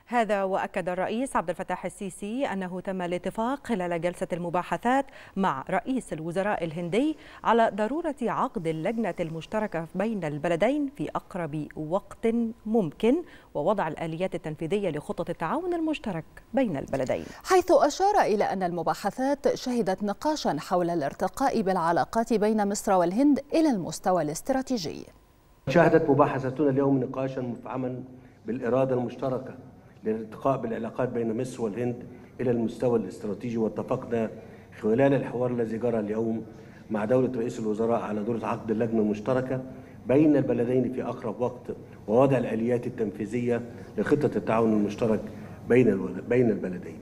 هذا وأكد الرئيس عبد الفتاح السيسي أنه تم الاتفاق خلال جلسة المباحثات مع رئيس الوزراء الهندي على ضرورة عقد اللجنة المشتركة بين البلدين في أقرب وقت ممكن، ووضع الآليات التنفيذية لخطة التعاون المشترك بين البلدين، حيث أشار إلى أن المباحثات شهدت نقاشا حول الارتقاء بالعلاقات بين مصر والهند إلى المستوى الاستراتيجي. شهدت مباحثتنا اليوم نقاشا مفعما بالإرادة المشتركة للارتقاء بالعلاقات بين مصر والهند إلى المستوى الاستراتيجي، واتفقنا خلال الحوار الذي جرى اليوم مع دولة رئيس الوزراء على ضرورة عقد اللجنة المشتركة بين البلدين في أقرب وقت، ووضع الآليات التنفيذية لخطة التعاون المشترك بين البلدين.